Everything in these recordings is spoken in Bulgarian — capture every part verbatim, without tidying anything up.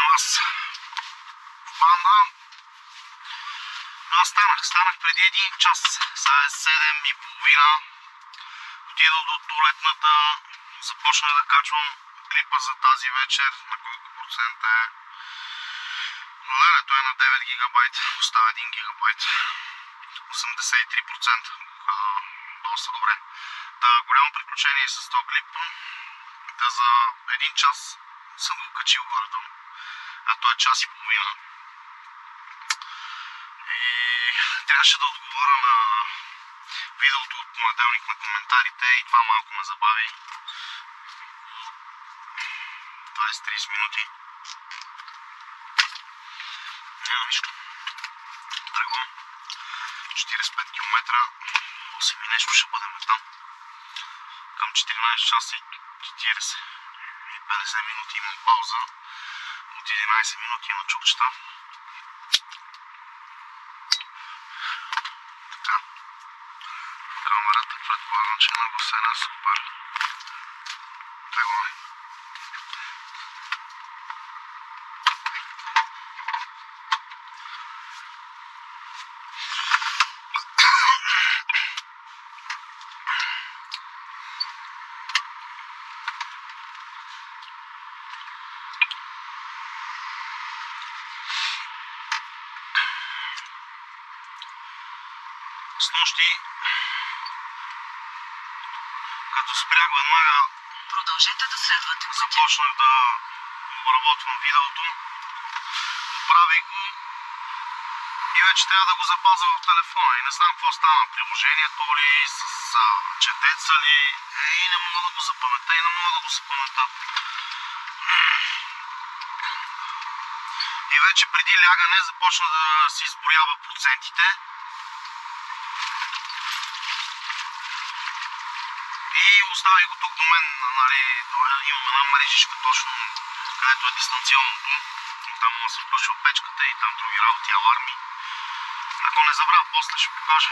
Аз. Банда. Аз станах. Станах преди един час. Сега е седем и половина. Отидох до туалетната. Започнах да качвам клипа за тази вечер. На колко процента е? Леле, той е на девет гигабайта. Остава един гигабайт. осемдесет и три процента. А, доста добре. Та, голямо приключение с този клип. Та за един час съм го качил горе-долу. А той е час и половина. И трябваше да отговоря на видеото от понеделник на коментарите и това малко ме забави. двайсет до трийсет минути. Няма нищо. Тръгвам. четирийсет и пет километра. осем и нещо ще бъдем там. Към четиринайсет часа и четирийсет и петдесет минути имам пауза. От единайсет минути на чукчета. Така. Трамварата предполагам, че е нагласена супер. Тръгваме. Снощи, като спрях веднага, продължете да следвате пътя. Започнах да обработвам видеото, оправих го и вече трябва да го запазя в телефона. И не знам какво стана, приложението ли, с а, четеца ли, и не мога да го запаметя, и не мога да го запаметя. И вече преди лягане започна да си изброява процентите. И оставих го тук до мен, нали, имам една мрежичка точно, където е дистанционното. Там мога да се включва печката и там други работи, аларми. Ако не забравя, после ще покажа.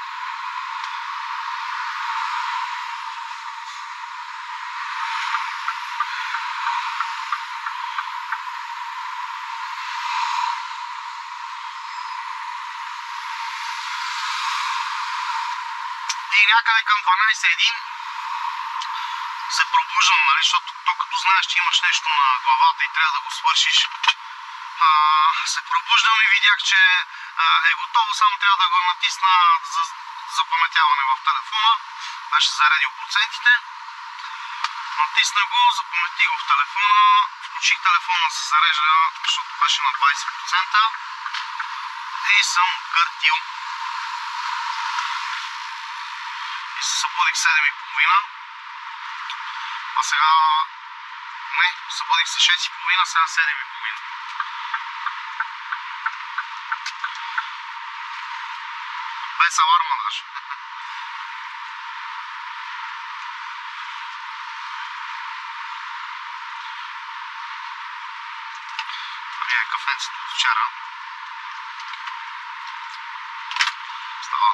И някъде към дванайсет един се пробуждам, нали, защото то като знаеш, че имаш нещо на главата и трябва да го свършиш, а, се пробуждам и видях, че а, е готово, само трябва да го натисна за запаметяване в телефона. Беше заредил процентите. Натисна го, запаметих го в телефона, включих телефона да се зарежда, защото беше на двайсет процента и съм гъртил. И се събудих седем и половина. А сега... Не, събудих се шест и половина, сега седем и половина. Без аларма даже. Ами е кафенцето от вчера. Става.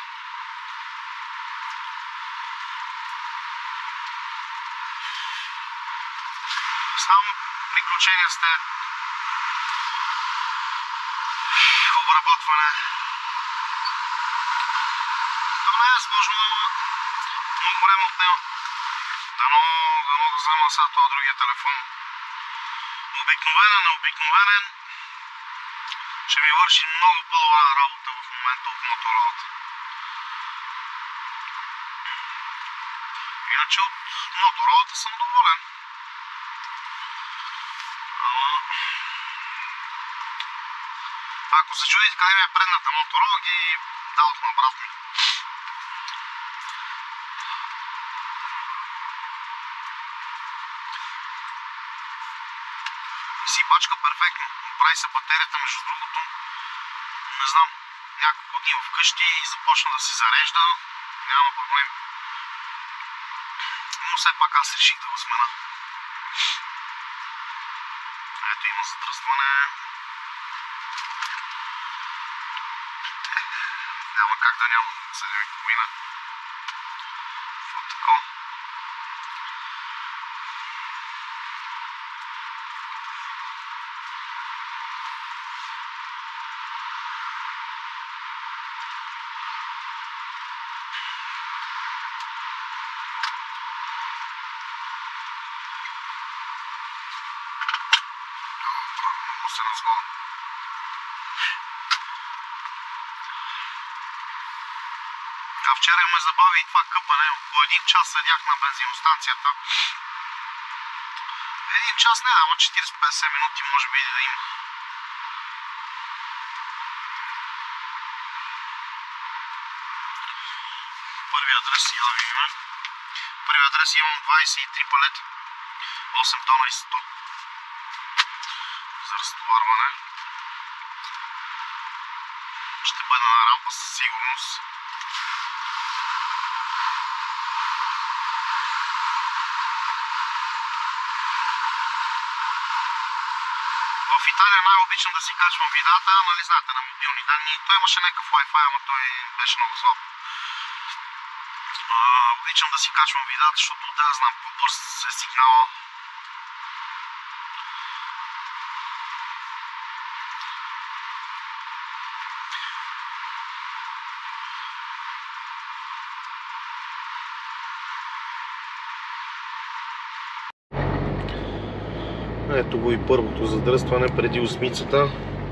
Само приключения сте. Обработване. То не е сложно, много време отнема. Дано, дано да взема сега това другия телефон. Обикновенен, необикновенен. Ще ми върши много по-добра работа в момента от Моторолата. Иначе от Моторолата съм доволен. Ако се чудите къде ми е предната Моторола, ги дадох на брат ми. И си пачка перфектно. Прави се батерията, между другото. Не знам, няколко дни вкъщи и започна да се зарежда. Няма проблем. Но все пак аз реших да го смена. Ето има задръстване. Няма как да няма. седем и половина. Това такова. ако се разхода. А вчера ме забави и това къпане. По един час седях на бензиностанцията. Един час не, ама четирийсет до петдесет минути може би да има. Първи адрес я да видим. Първи адрес имам двадесет и три палети. осем тона и сто. За разтоварване. Ще бъде на рампа със сигурност. В Италия най-обичам да си качвам видеата, нали знаете, на мобилни данни. Той имаше някакъв Wi-Fi, ама той беше много слаб. Обичам да си качвам видеата, защото да знам по-бърз е сигнала. Ето го и първото задръстване преди осмицата.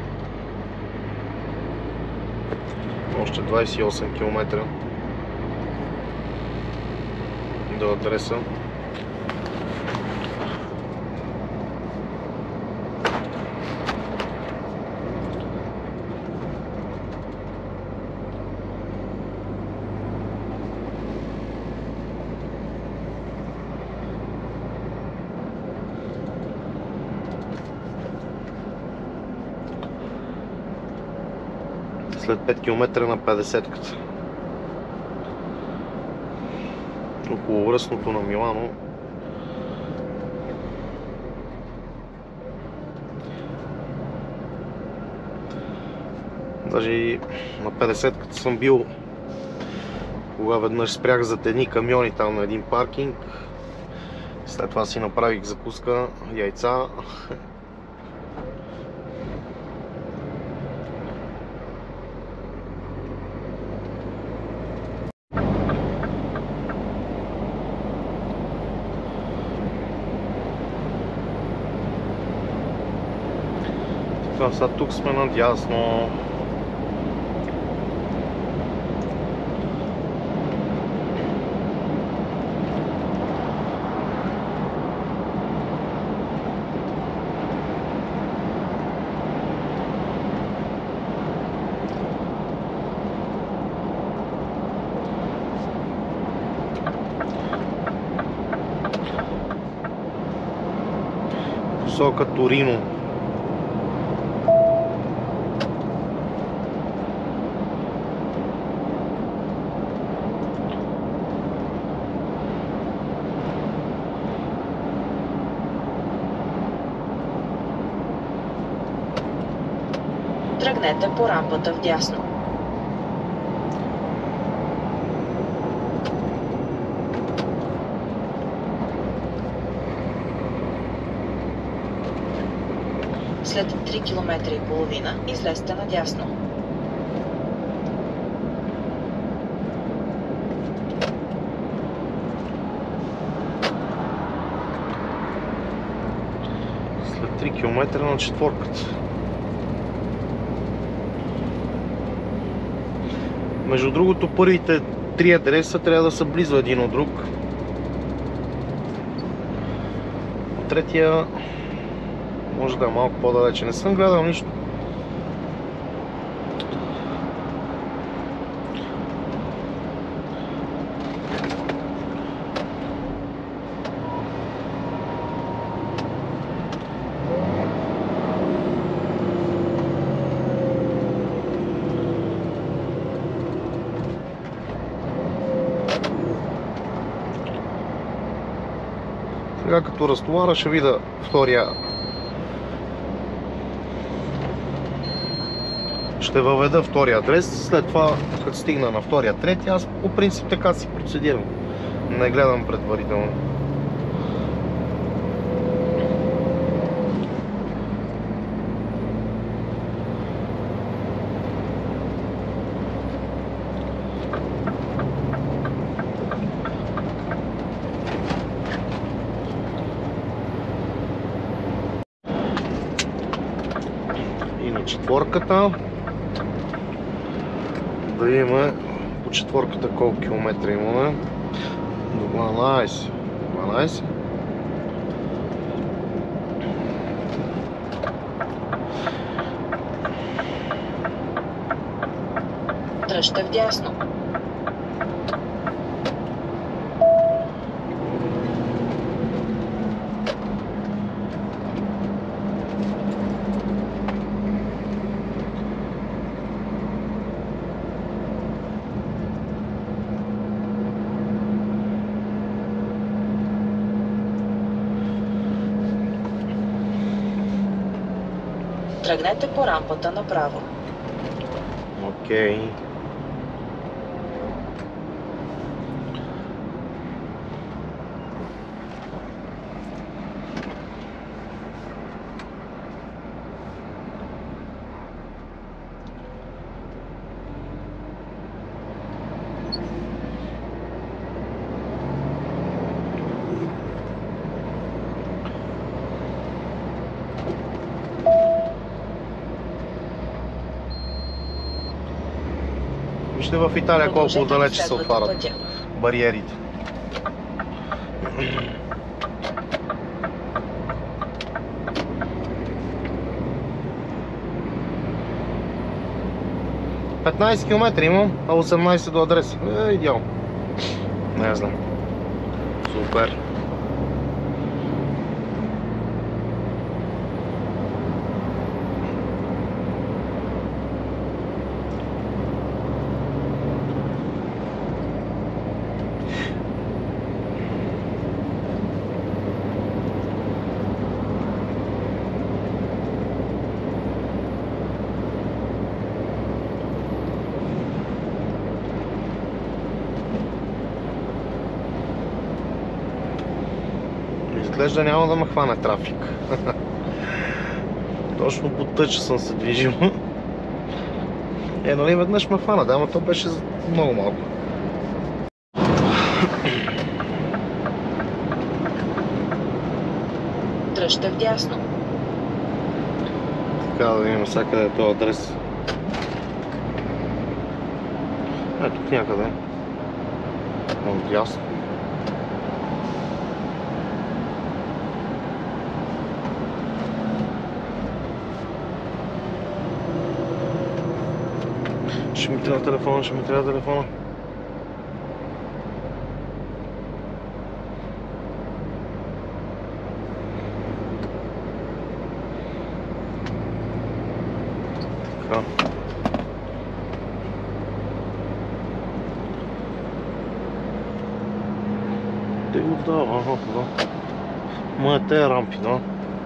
Още двадесет и осем километра до адреса. След пет километра на петдесетката. Около връстното на Милано. Даже и на петдесетката съм бил, кога веднъж спрях зад едни камиони там на един паркинг. След това си направих закуска, яйца. Сега тук сме надясно. Посока Торино. Тръгнете по рампата вдясно. След три километра и половина излезте надясно. След три километра на четворката. Между другото, първите три адреса трябва да са близо един от друг. Третия може да е малко по-далече. Не съм гледал нищо. Сега като разтовара ще видя втория. Ще въведа втория адрес, след това като стигна на втория, третия, аз по принцип така си процедирам. Не гледам предварително. на четворката. Да имаме по четворката колко километра имаме. дванайсет. дванайсет. Дръжте вдясно. Тръгнете по рампата направо. Окей. Okay. Вижте в Италия колко отдалече се отварят бариерите. петнайсет километра имам, а осемнайсет до адреса. Е, идеално. Не знам. Супер. Изглежда няма да ме хване трафик. Точно по тъча съм се движил. Е, нали веднъж ме хвана, да, ама то беше много малко. Дръжте вдясно. Така да видим сега къде е този адрес. Е, тук някъде. Много ясно. Ще ми трябва телефона, ще ми трябва телефона. Така. Те го дава, ага, да. Ма е те рампи, да.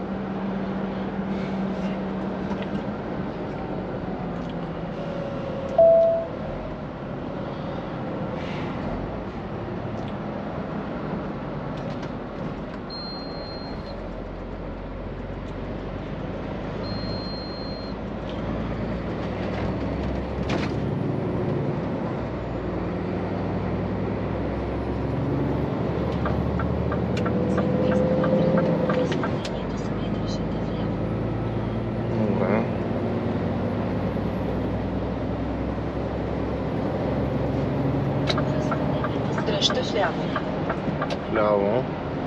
Дръжте вляво. Вляво.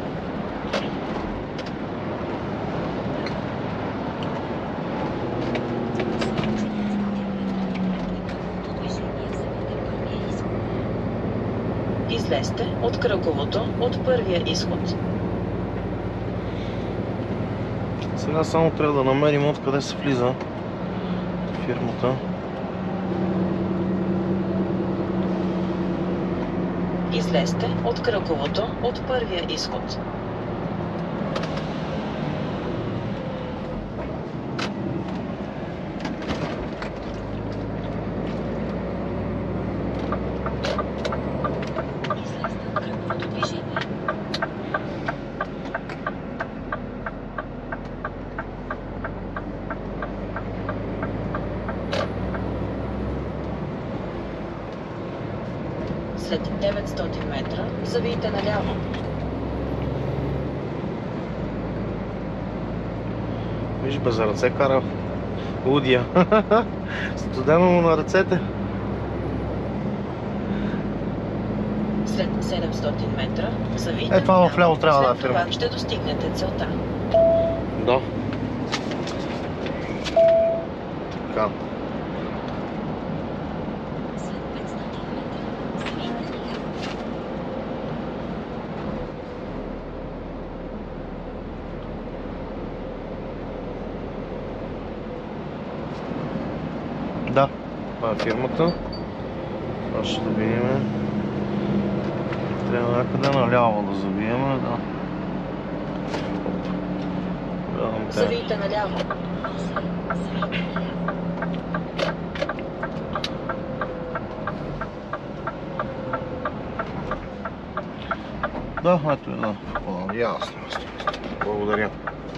Излезте от кръговото от първия изход. Сега само трябва да намерим откъде се влиза фирмата. Излезте от кръговото от първия изход. След деветстотин метра завийте наляво. Виж, без ръце кара. Лудия. Студено му на ръцете. След седемстотин метра завийте Е, това вляво трябва да е след това фирма. ще достигнете целта. Да. Така. Да, това е фирмата. Това ще да видим. Трябва някъде наляво да забием, да. Гледам те. Завийте наляво. Да, ето е, да. О, ясно. Благодаря.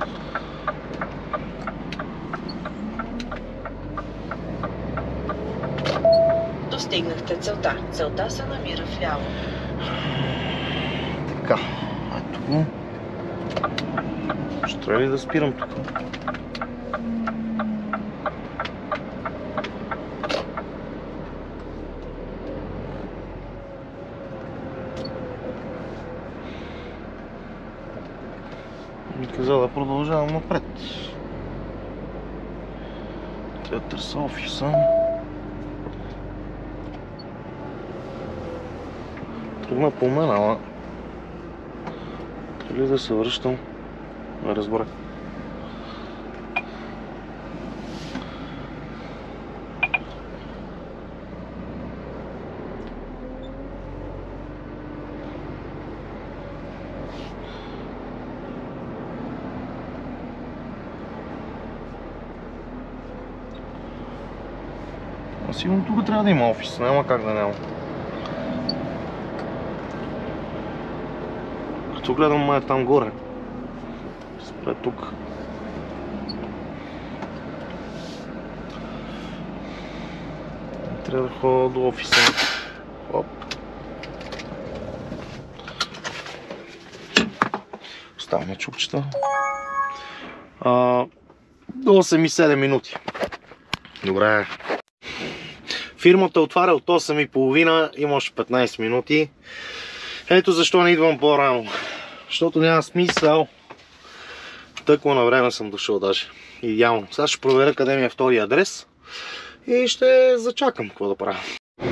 Достигнахте целта. Целта се намира вляво. Така, ето го. Ще трябва ли да спирам тук? Ми каза да продължавам напред. Трябва да търся офиса. Трудна по мен, ама трябва ли да се връщам? Не разбрах. А сигурно тук трябва да има офис, няма как да няма. Като гледам, май е там горе. Спре тук. Трябва да ходя до офиса. Оп. Оставяме чупчета. А, до осем и седем минути. Добре. Фирмата отваря от осем и половина, има още петнайсет минути. Ето защо не идвам по-рано. Защото няма смисъл. Тъкмо на време съм дошъл даже. Идеално. Сега ще проверя къде ми е втория адрес. И ще зачакам какво да правя.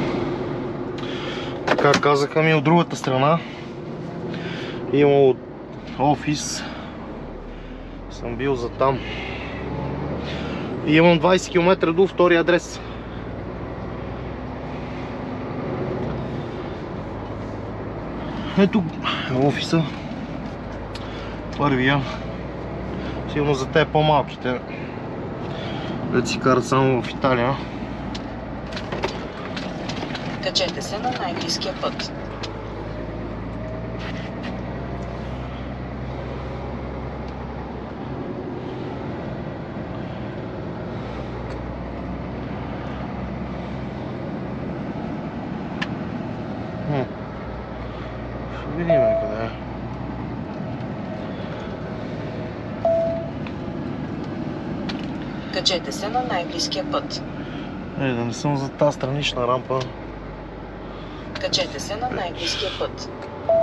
Така казаха ми от другата страна. Има офис. Съм бил за там. И имам двайсет километра до втория адрес. Ето е офиса. Първия. Сигурно за те по-малките. Да си карат само в Италия. Качете се на най-близкия път. Хм. Ще видим къде е. Качете се на най-близкия път. Е, да не съм за тази странична рампа. Качете се на най-близкия път.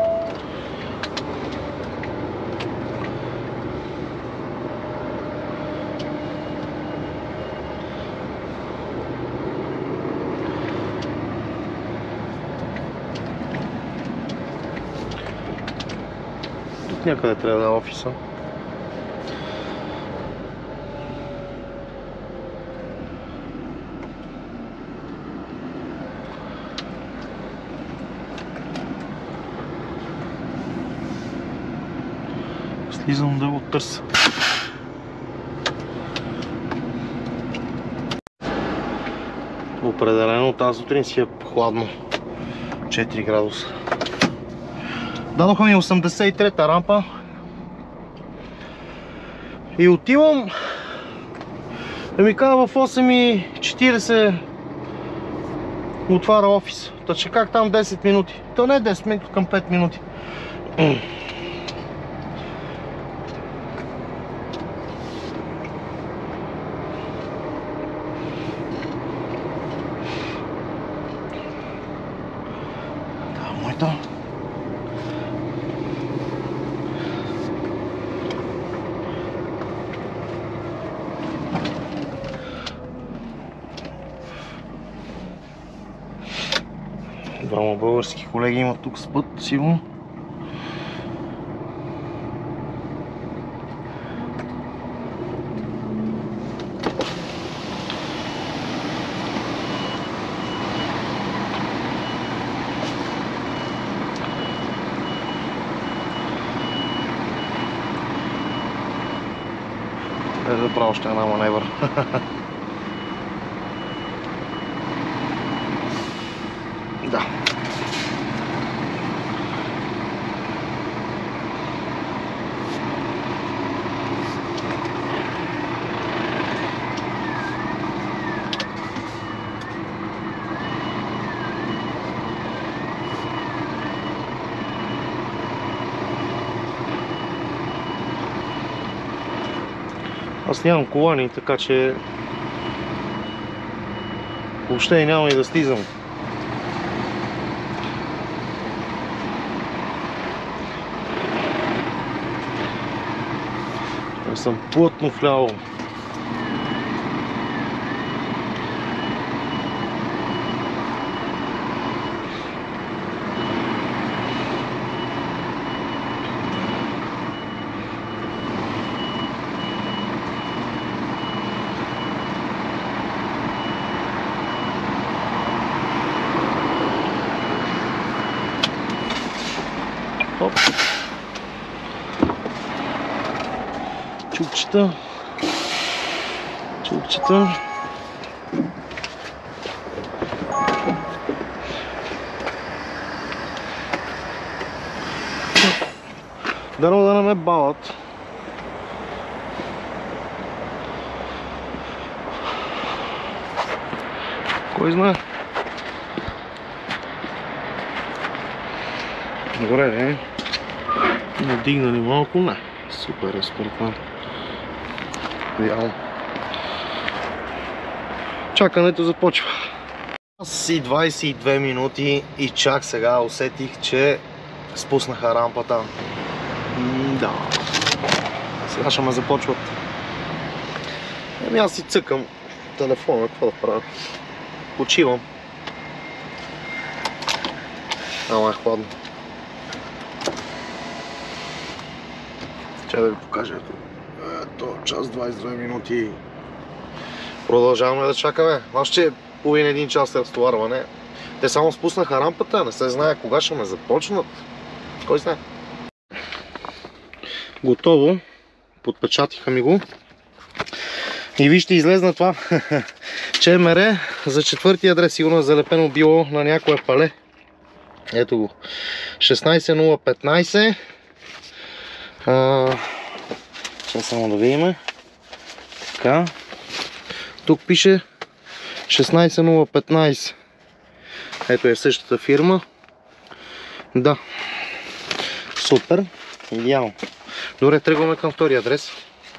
Тук някъде трябва да е офиса. Слизам да го търся. Определено тази сутрин си е хладно. четири градуса. Дадоха ми осемдесет и трета рампа. И отивам да ми казва в осем и четирийсет отваря офис. Та че как там десет минути? То не е десет минути, към пет минути. рампата. Двама български колеги имат тук с път, сигурно. Е да правя още една маневър. Да. Аз нямам колани, така че въобще няма и да слизам. Аз съм плътно вляво. Хоп. Чукчета. Чукчета. Дано да не ме бават. Кой знае? Добре, не? Надигнали малко? Не. Супер е според мен. Идеално. Чакането започва. Аз и двайсет и две минути и чак сега усетих, че спуснаха рампата. Да. Сега ще ме започват. Еми аз си цъкам телефона, какво да правя? Почивам. Ама е хладно. Ще да ви покажа. Ето, час двайсет и две минути. Продължаваме да чакаме. Още половин един час разтоварване. Те само спуснаха рампата, не се знае кога ще ме започнат. Кой знае? Готово. Подпечатиха ми го. И вижте, излезна това ЧМР за четвърти адрес. Сигурно е залепено било на някое пале. Ето го. шестнайсет нула петнайсет. Ще само да видим. Така. Тук пише шестнайсет нула петнайсет. Ето е същата фирма. Да. Супер. Идеално. Добре, тръгваме към втори адрес.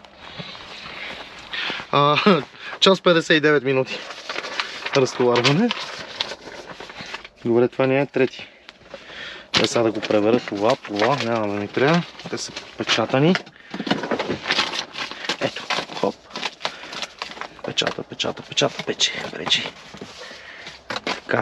А, час петдесет и девет минути разтоварване. Добре, това не е трети. Е, сега да го преверя това, това, няма да ми трябва. Те са печатани. Ето, хоп. Печата, печата, печата, пече, пречи. Така.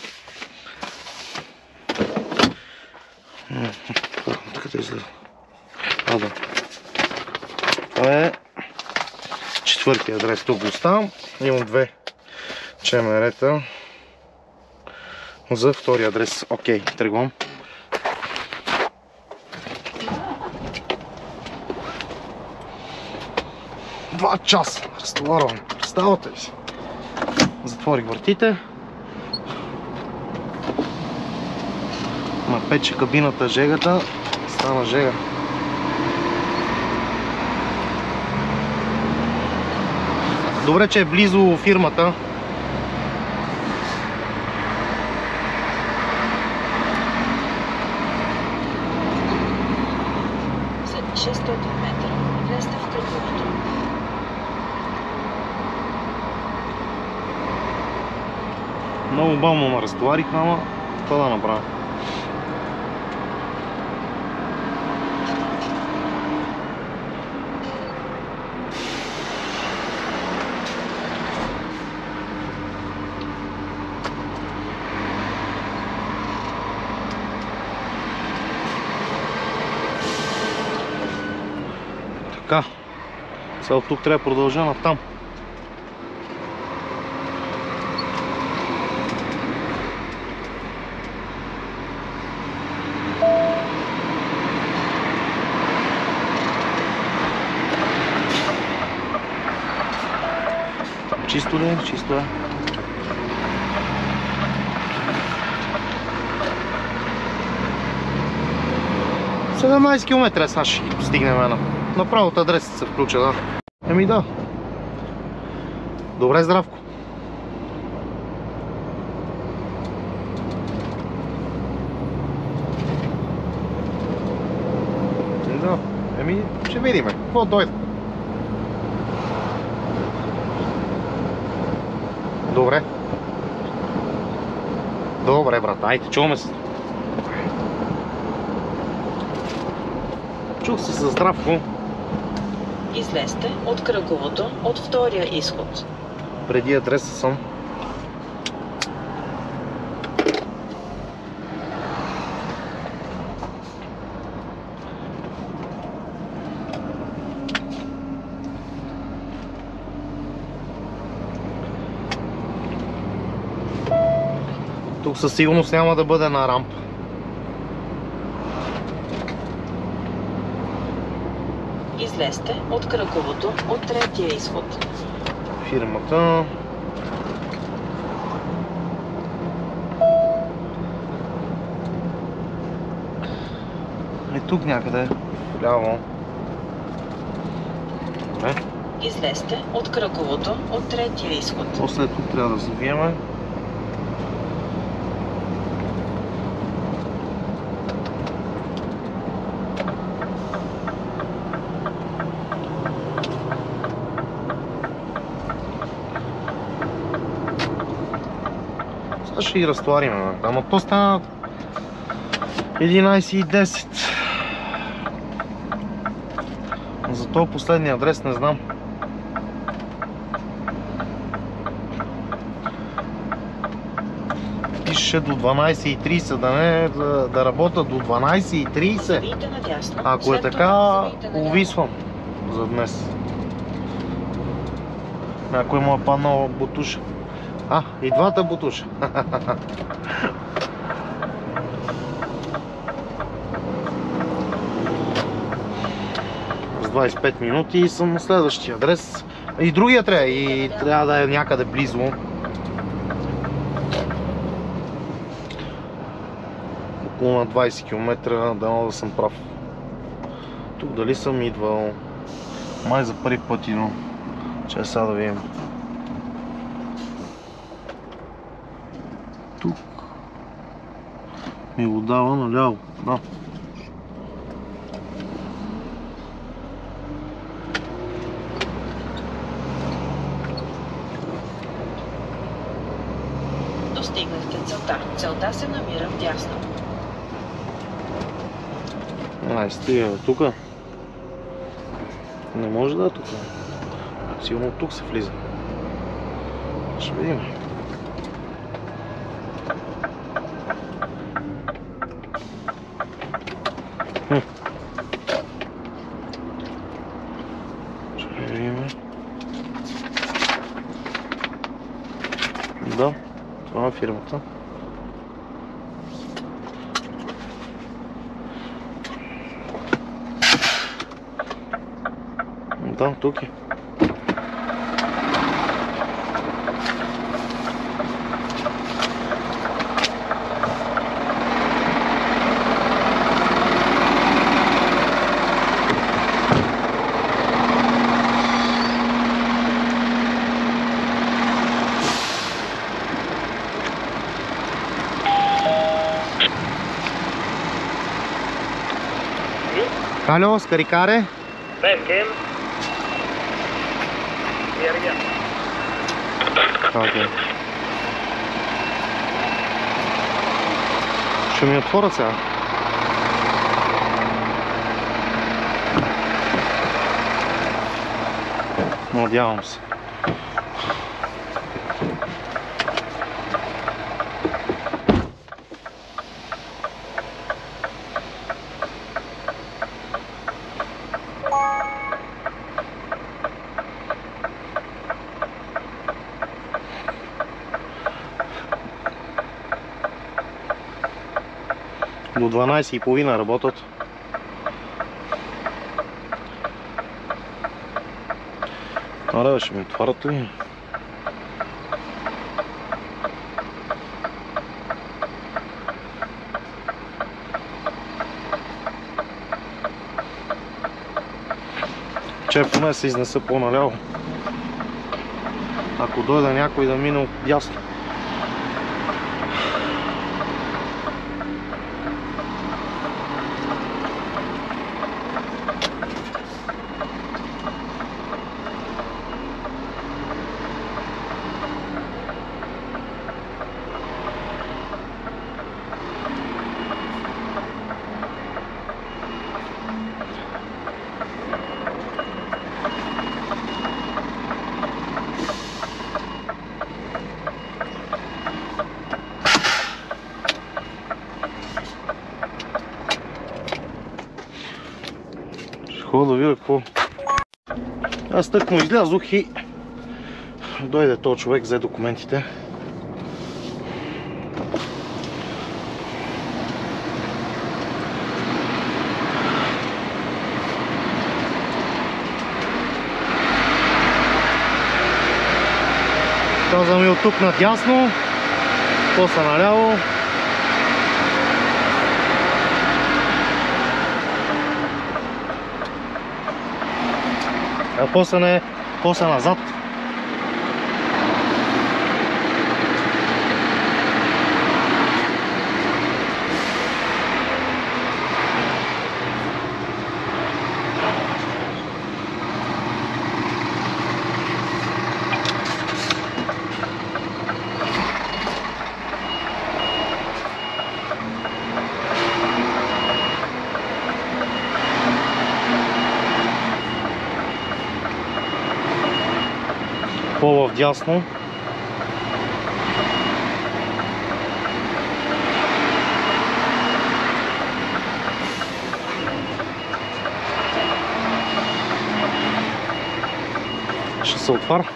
Къде излезе? А, да. Това е четвърти адрес. Тук го оставам. Имам две ЧМР-та за втори адрес. Окей, тръгвам. Два часа разтоварване. Представате ли си? Затворих вратите. Напече кабината жегата. Стана жега. Добре, че е близо фирмата. След шестстотин метра влезте в кръговото. Много бавно ме разтовариха, ама това да направя. Така. Сега от тук трябва да продължа натам. Чисто ли е? Чисто е. седемнайсет километра сега ще стигнем една. Направо от адреса се включа, да. Еми да. Добре, здравко. Еми да. Еми, ще видиме. Какво дойде? Добре. Добре, брат. Айде, чуваме се. Чух се за Здравко. Излезте от кръговото от втория изход. Преди адреса съм. Тук със сигурност няма да бъде на рампа. Излезте от кръговото от третия изход. Фирмата. Е тук някъде. Вляво. Добре. Излезте от кръговото от третия изход. После тук трябва да завиеме. Сега ще ги разтовариме. Ама то стана единайсет и десет. За този последния адрес не знам. Пише до дванайсет и трийсет, да не да, да работя до дванайсет и трийсет. Завийте надясно. Ако е след така, това завийте наляво. увисвам за днес. Някой му е паднал бутуша. А, и двата бутуша. С двайсет и пет минути и съм на следващия адрес. И другия трябва, и трябва да е някъде близо. Около на двайсет километра, дано да съм прав. Тук дали съм идвал? Май за първи път идвам. Че сега да видим. Тук ми го дава наляво. Да. Достигнахте целта. Целта се намира вдясно. Ай, стига тук. Не може да е тук. Сигурно тук се влиза. Ще видим. Хм. Ще видим. Да, това е фирмата. Да, тук е. Alo, scaricare? Perché? Mi arriviamo. Ok. Ще ми отворят сега. Надявам се. до дванайсет и половина работят. Аре, ще ми отварят ли? Че поне се изнеса по-наляво. Ако дойде някой да мине от ясно. Да видя какво. Аз тъкмо излязох и дойде този човек, взе документите. Каза ми от тук надясно, после наляво. А после не, после назад. По-вдясно. Ще се отваря.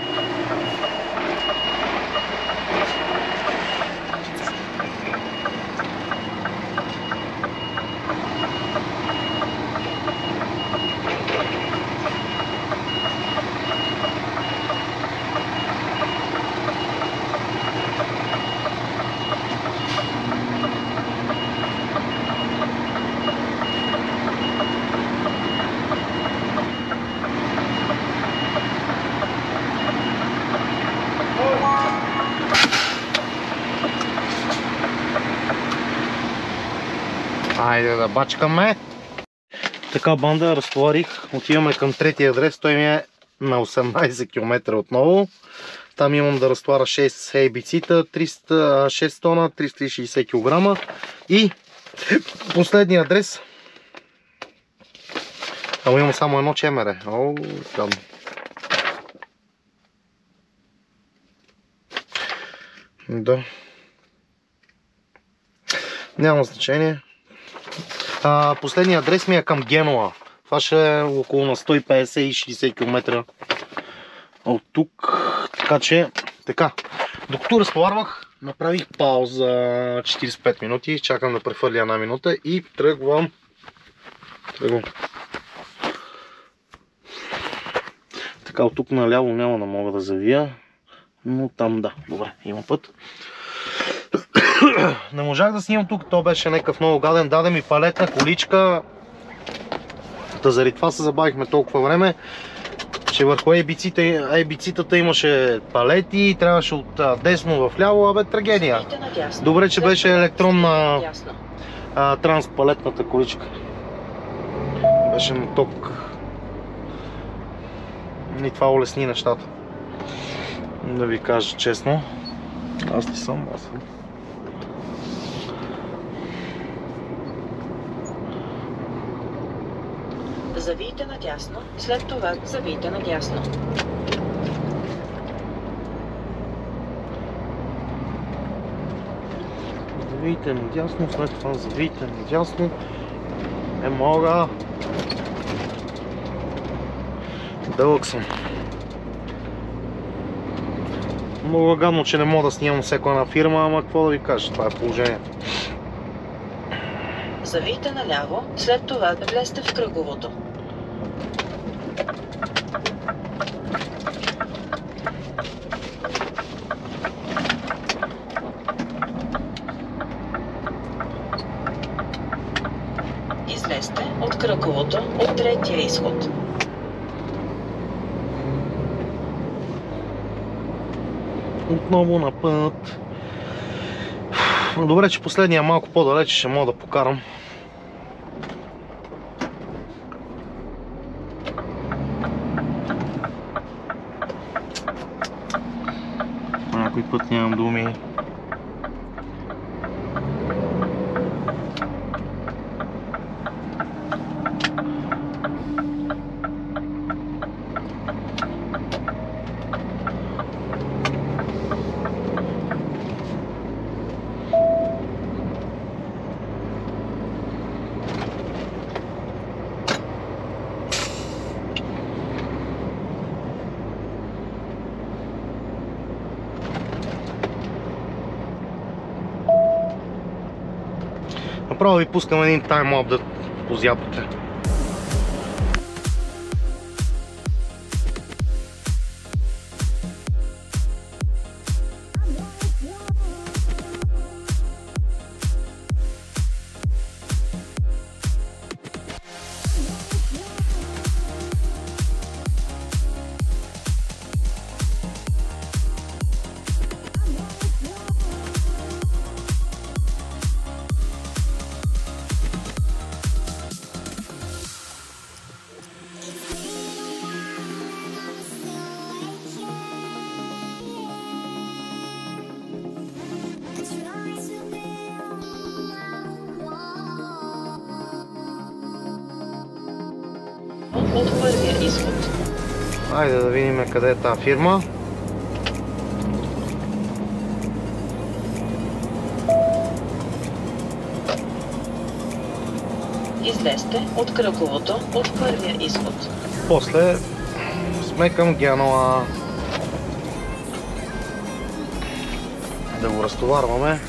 Айде да бачкаме. Така, банда, разтоварих. Отиваме към третия адрес. Той ми е на осемнайсет километра отново. Там имам да разтоваря шест ей би си-та, шест тона, триста и шейсет килограма. И последния адрес. Ама имам само едно чемере. О, там. Да. Няма значение. А, последният адрес ми е към Генуа. Това ще е около на сто и петдесет и шейсет километра от тук. Така че, така. Докато разтоварвах, направих пауза четирийсет и пет минути. Чакам да прехвърля една минута и тръгвам. Тръгвам. Така, от тук наляво няма да мога да завия. Но там да. Добре, има път. Не можах да снимам тук, то беше някакъв много гаден, даде ми палетна количка. Та заради това се забавихме толкова време, че върху ей би си-тата имаше палети и трябваше от десно в ляво, абе трагедия. Добре, че беше електронна а, транспалетната количка. Беше на ток. И това улесни нещата. Да ви кажа честно. Аз ли съм? Аз съм. Завийте надясно, след това завийте надясно. Завийте надясно, след това завийте надясно. Не мога. Дълъг съм. Много гадно, че не мога да снимам всяка една фирма, ама какво да ви кажа, това е положението. Завийте наляво, след това влезте в кръговото. Излезте от кръговото от третия изход. Отново на път. Добре, че последния малко по-далече ще мога да покарам. Някой път нямам думи. Направо ви пускам един таймлап да позяпате. От първия изход. Айде да видим къде е тази фирма. Излезте от кръговото от първия изход. После сме към Генуа. Да го разтоварваме.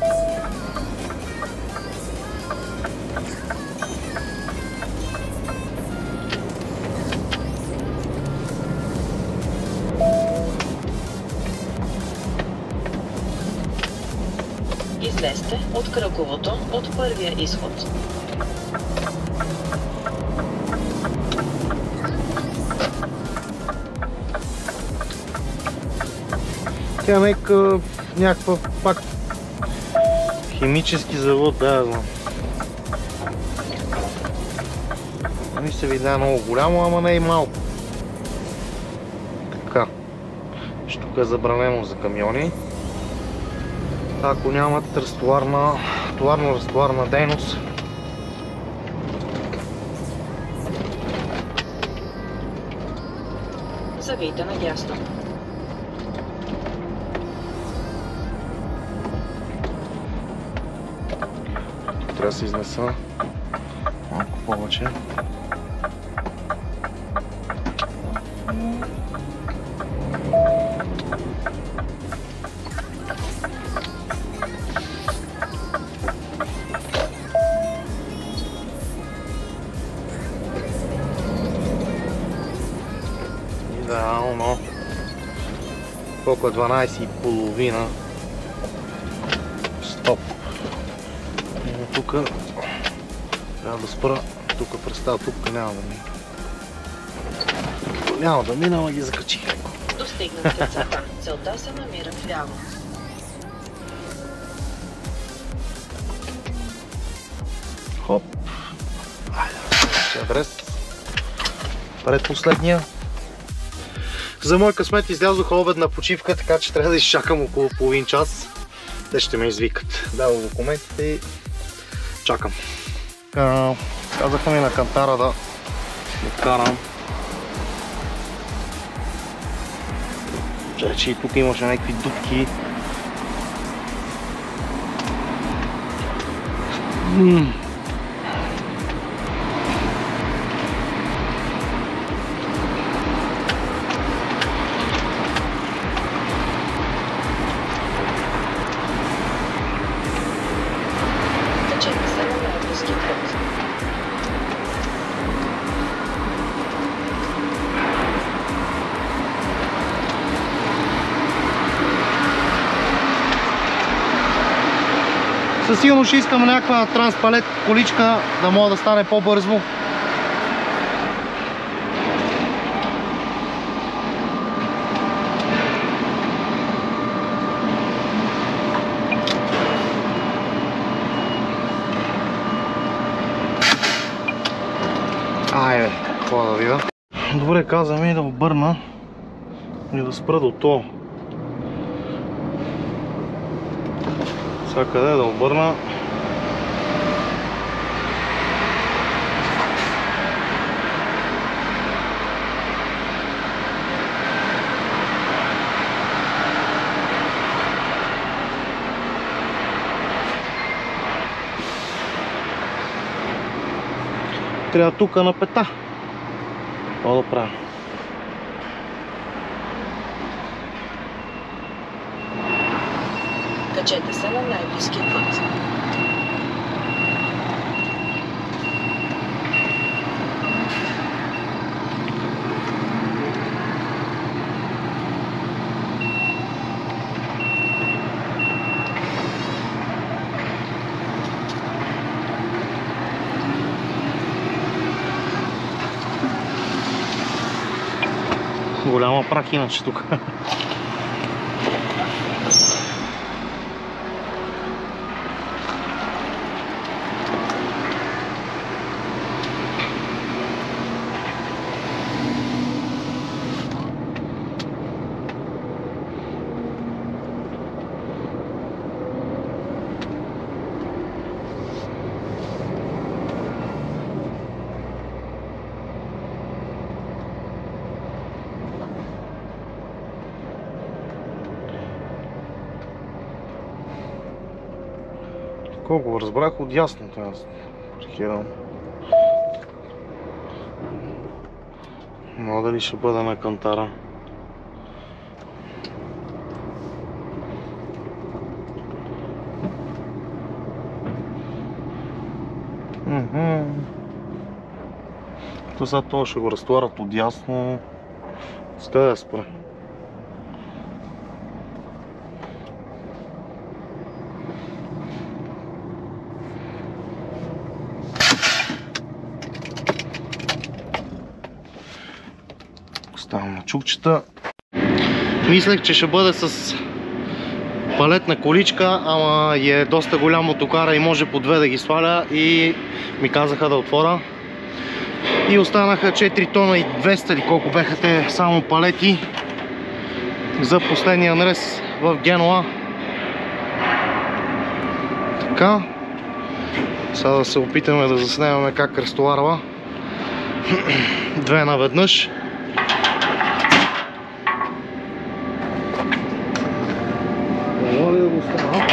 Излезте от кръговото от първия изход. Тя нека някаква пак химически завод, да я знам. Ми се видя много голямо, ама не и малко. Така. Тук е забранено за камиони. Ако нямат разтоварна, товарно-разтоварна дейност. Завийте надясно. Трябва да се изнеса малко повече. Идеално. Колко е дванайсет и половина. Стоп. Тук трябва да спра. Тук през тази тупка няма да мина. Няма да мина, ама ги закачих. Достигнахте целта. Целта се намира вляво. Хоп. Айде, адрес. Предпоследния. За мой късмет излязох обедна почивка, така че трябва да изчакам около половин час. Те ще ме извикат. Давам документите и чакам. Казаха ми на кантара да карам. Че и тук имаше някакви дупки. Ммм. Качете се на Меадовски Със сигурно ще искам някаква транспалет количка, да мога да стане по-бързо. Айде, какво да видя. Добре, каза ми да обърна и да спра до то. Сега къде да обърна? Трябва тук на пета. Това да правя. Качете се на най-близкия път. Голяма прах иначе тук. Колко разбрах от ясното, аз паркирам. Но дали ще бъда на кантара. То сега това ще го разтоварят от ясно. С къде да спра? Ставам на чукчета. Мислех, че ще бъде с палетна количка, ама е доста голям мотокара и може по две да ги сваля, и ми казаха да отворя. И останаха четири тона и двеста или колко беха те само палети за последния нарез в Генуа. Така. Сега да се опитаме да заснемаме как разтоварва. Две наведнъж. Моля да го оставя.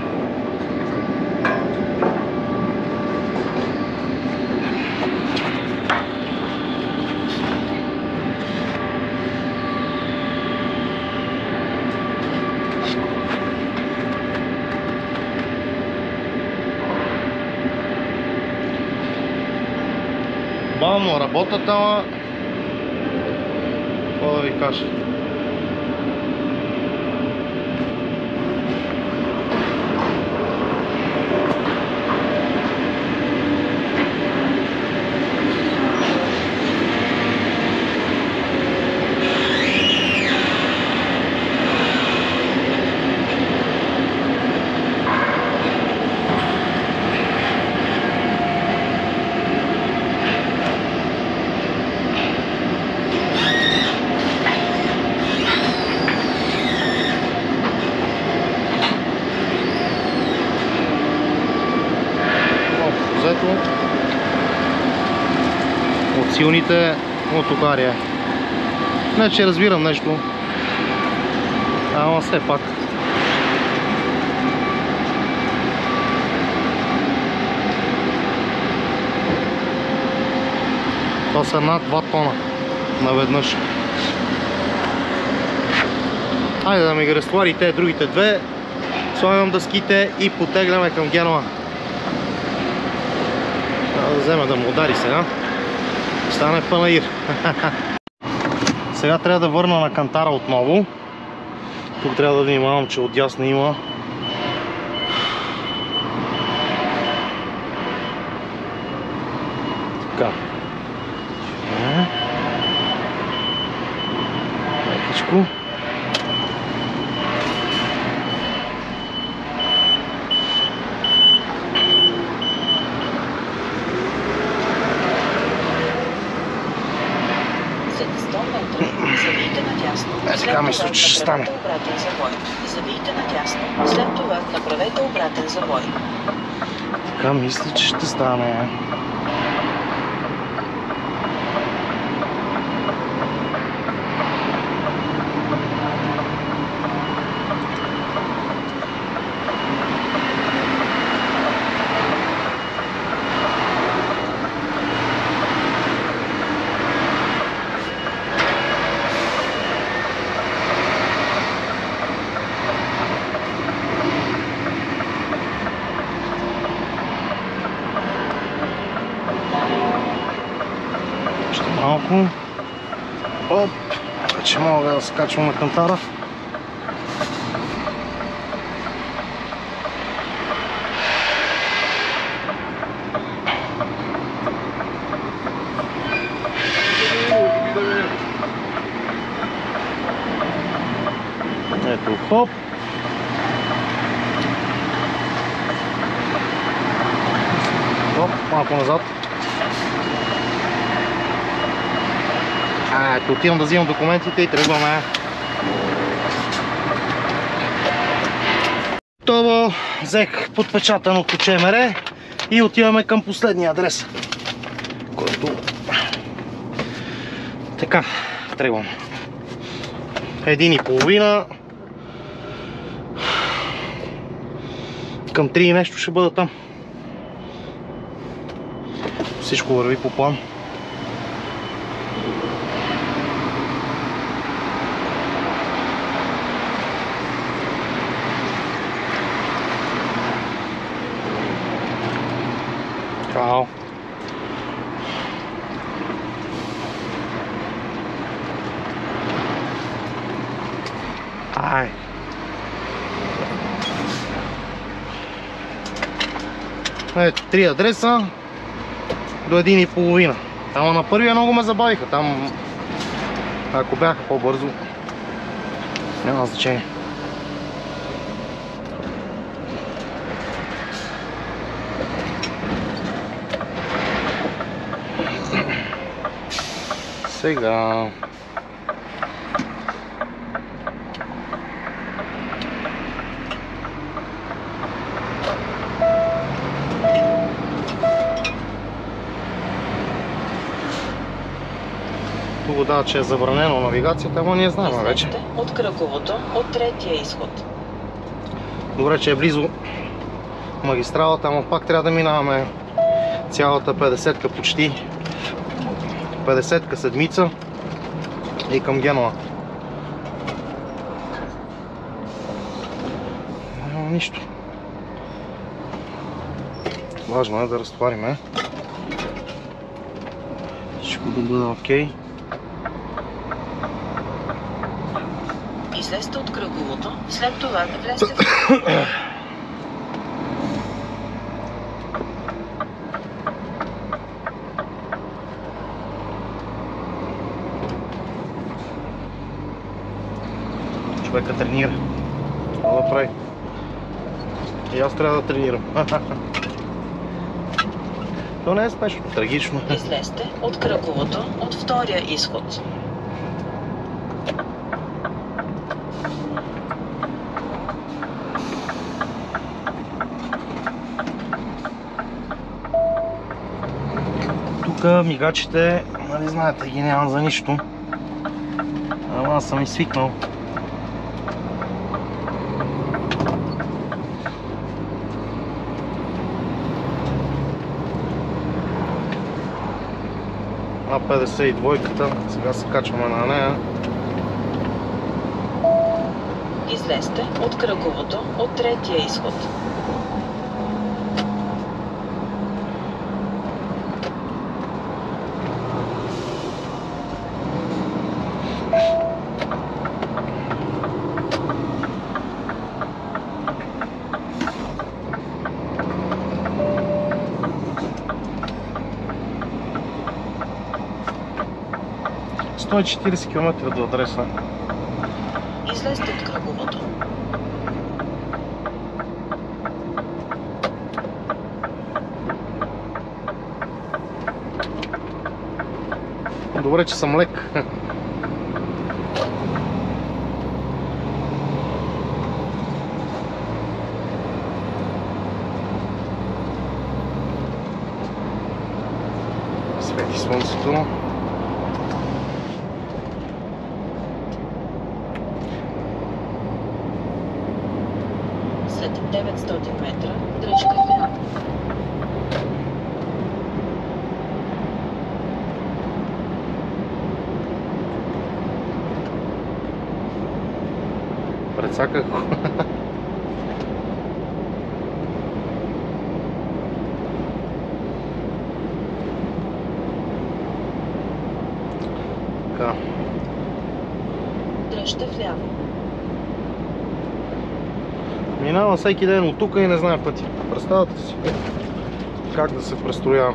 Бавно работят, ама какво да ви кажа. От силните мотокари. Не, че разбирам нещо, ама все пак. Това са над два тона наведнъж. Хайде да ми ги разтовари те другите две. Слагам дъските и потегляме към Генуа. Трябва да взема да му удари сега. Стане панаир. Сега трябва да върна на кантара отново. Тук трябва да внимавам, че отдясно има малко. След сто метра завийте надясно. Е, така мисля, че ще стане. Направете обратен завой. Завийте надясно. След това направете обратен завой. Така мисля, че ще стане. Малко. Оп! Вече мога да скачвам на кантара. Ето, хоп! Хоп, малко назад. А, ето отивам да взимам документите и тръгваме. Това взех подпечатаното ЧМР и отиваме към последния адрес, който... Така, тръгвам. Един и половина. Към три и нещо ще бъда там. Всичко върви по план. Чао. Ай. Ето, три адреса до един и половина. Ама на първия много ме забавиха. Там, ако бяха по-бързо, няма значение. Сега тук дава, че е забранено навигацията, ама ние знаем вече. От кръговото, от третия изход. Добре, че е близо магистралата, ама пак трябва да минаваме цялата петдесетка почти. петдесетка седмица и към Генуа. Няма нищо. Важно е да разтовариме. Всичко да бъде окей. Излезте от кръговото, след това да влезте в... Човека тренира. Това да прави. И аз трябва да тренирам. То не е спешно, трагично. Излезте от кръговото, от втория изход. Тук мигачите, нали знаете, ги нямам за нищо. Ама аз съм и свикнал. А петдесет и двойката, сега се качваме на нея. Излезте от кръговото, от третия изход. сто и четиридесет километра до адреса. излезте от кръговото. Добре, че съм лек. Свети слънцето. След деветстотин метра дръжте вляво. Прецаках го. Така. Дръжте вляво. Минавам всеки ден от тук и не знае пътя. Представете си как да се престроявам.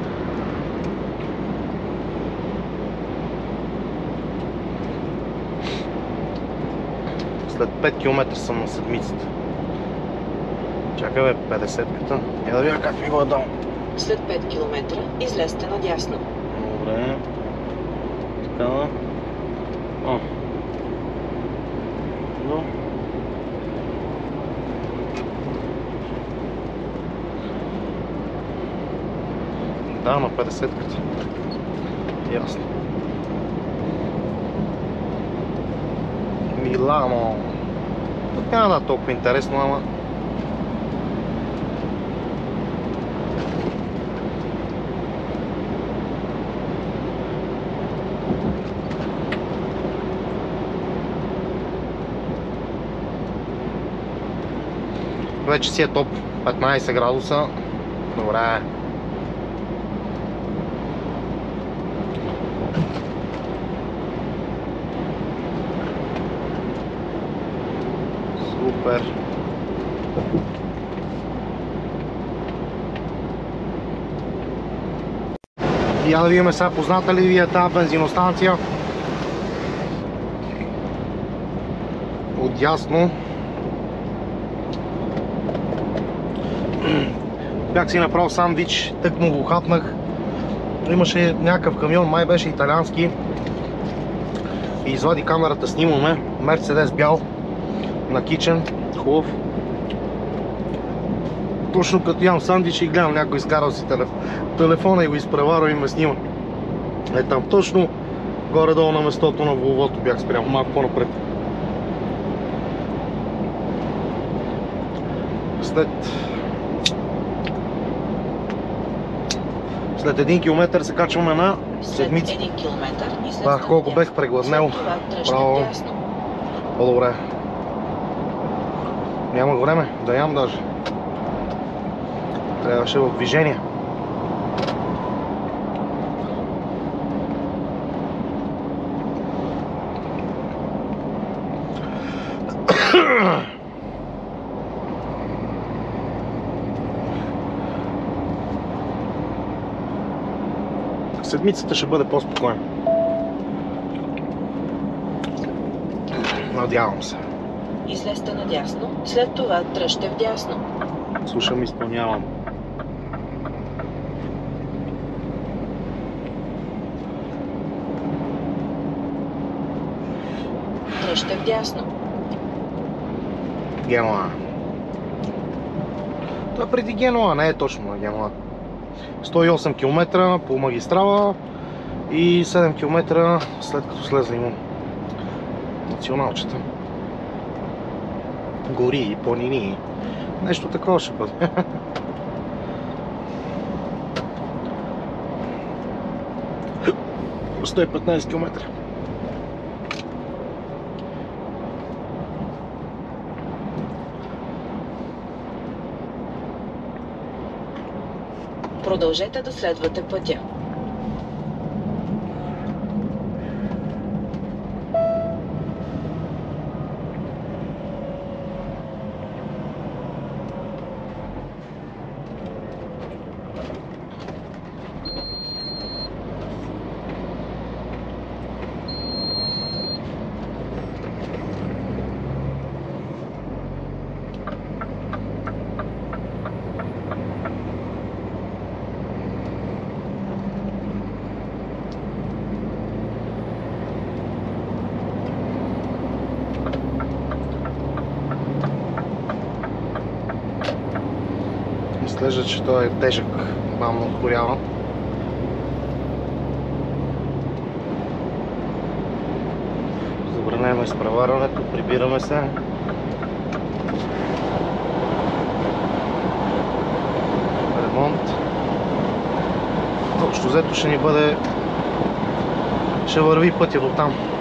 След пет километра съм на седмицата. Чакай бе, петдесетката. Я да видя как ми го е дал. След пет километра излезте надясно. Добре. Така. О. Но. Да, на петдесетката. Ясно. Милано. Тук няма да е толкова интересно, ама... Вече си е топ петнайсет градуса. Добре. Супер. И я да видим сега, позната ли ви е тази бензиностанция? Отдясно. Бях си направил сандвич, тък му го хапнах. Имаше някакъв камион, май беше италиански. И извади камерата, снимаме. Мерцедес бял, накичен, хубав. Точно като ям сандвич и гледам някой изкарал си телефона и го изпреварва и ме снима. Е там точно горе-долу на местото на Волвото бях спрял, малко по-напред. След... След един километър се качваме на седмица. След един километър излезте Ах, колко надясно. бех прегладнел. След това дръжте Браво. вдясно. По-добре. Нямах време да ям даже. Трябваше в движение. Седмицата ще бъде по-спокойна. Надявам се. Излезте надясно. След това дръжте вдясно. Слушам, изпълнявам. Дръжте вдясно. Генуа. Това преди Генуа, не е точно на Генуа. сто и осем километра по магистрала и седем километра след като слезем националчета. Гори и планини. Нещо такова ще бъде. сто и петнайсет километра. Продължете да следвате пътя. Изглежда, че той е тежък, бавно отгорява. Забраняваме изпреварването, прибираме се. Ремонт. Общо взето ще ни бъде... ще върви пътя до там.